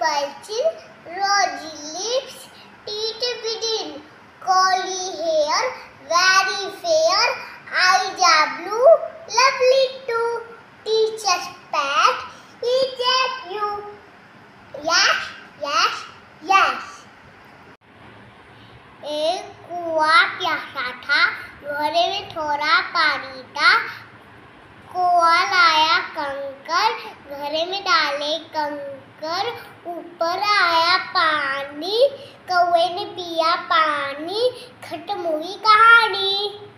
dimple chin, rosy lips, teeth within, curly hair, very fair, eyes are blue, lovely too. Teacher's pet, is that you? Yes, yes, yes. एक कुआं प्यासा था, घड़े में थोड़ा पानी था। कौआ लाया कंकर, घड़े में डाले कंकर, ऊपर आया पानी, कौवे ने पिया पानी, खत्म हुई कहानी।